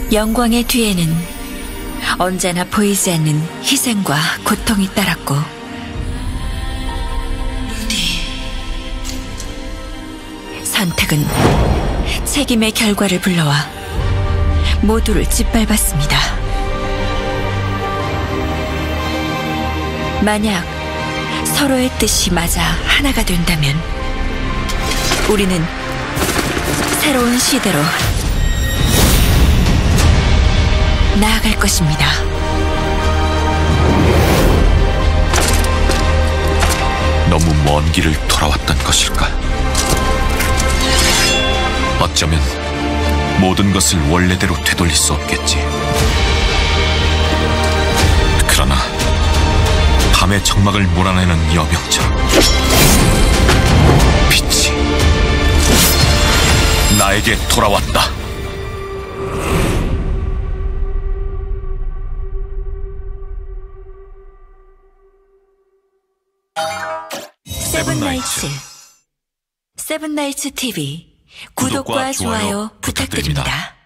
영광의 뒤에는 언제나 보이지 않는 희생과 고통이 따랐고, 선택은 책임의 결과를 불러와 모두를 짓밟았습니다. 만약 서로의 뜻이 맞아 하나가 된다면 우리는 새로운 시대로 나아갈 것입니다. 너무 먼 길을 돌아왔던 것일까? 어쩌면 모든 것을 원래대로 되돌릴 수 없겠지. 그러나 밤의 정막을 몰아내는 여명처럼 빛이 나에게 돌아왔다. 세븐나이츠. 세븐나이츠 TV 구독과 좋아요 부탁드립니다.